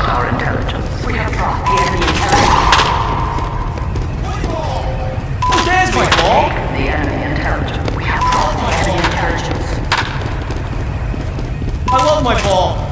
our intelligence. We have dropped the enemy intelligence. Oh, there's my ball! The enemy intelligence. We have dropped the enemy intelligence. I love my ball!